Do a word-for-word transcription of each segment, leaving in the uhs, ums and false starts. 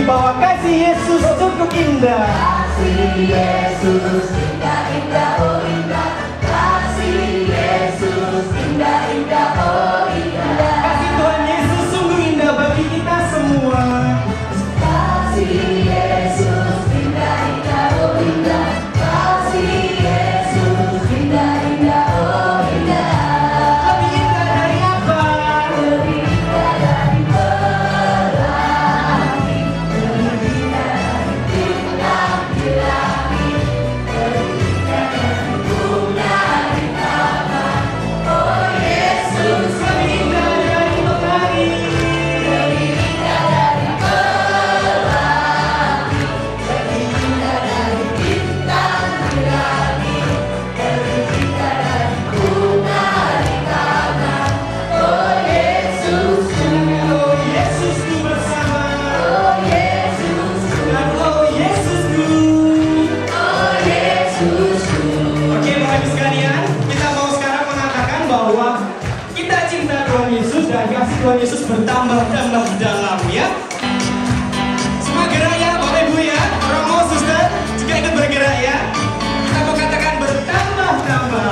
bahwa kasih Yesus cukup indah. Kasih Yesus indah, indah, oh indah. Kasih Yesus indah, indah, oh indah. Kasih Tuhan Yesus sungguh indah bagi kita semua. Kasih Yesus indah, indah, oh indah. Kasih Yesus indah, indah, oh indah. Lebih indah dari apa? Lebih indah dari pelangi, lebih indah dari bintang di langit, lebih indah dari bunga di taman. Oh Yesus, Lebih indah dari mentari. lebih indah dari pelangi, lebih indah dari bintang di langit, lebih indah dari bunga di taman. Oh Yesus, Oh Yesusku bersama. oh Yesusku, Dan oh Yesusku. oh Yesusku. Oke Bapak Ibu sekalian, kita mau sekarang mengatakan bahwa kita cinta Tuhan Yesus dan kasih Tuhan Yesus bertambah dan lebih dalam ya. Semua gerak ya Bapak Ibu ya. Romo, suster juga ikut bergerak ya. Kita mau katakan bertambah-tambah.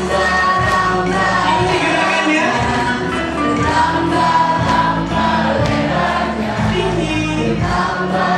Ini gerakannya. Tambah, tambah lebarnya, Tinggi. tambah